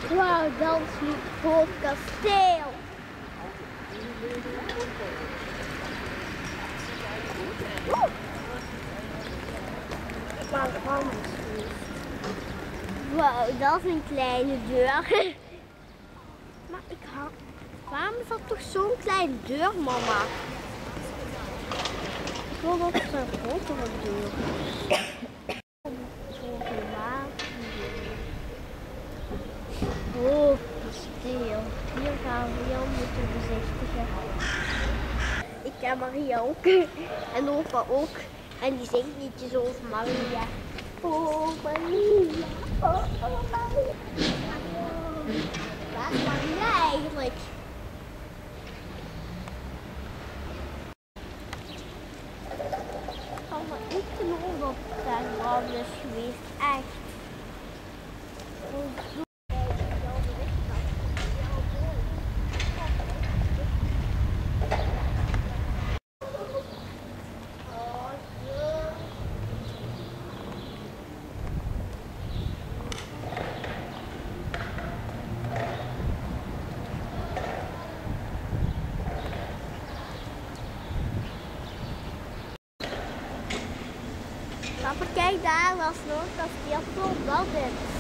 Wauw, dat is nu voor het kasteel. Wauw, dat is een kleine deur. Maar waarom is dat toch zo'n kleine deur, mama? Ik wil dat het een grotere deur is. Oh, kasteel. Hier gaan we heel moeten bezichtigen. Ik ken Maria ook. En opa ook. En die zingt liedjes over Maria. Oh Maria. Oh Maria. Waar is Maria eigenlijk? Ik kan me niet geloven dat het daar brand is geweest. Echt. Papa, kijk daar, dat is nog een kasteel vol, dat is.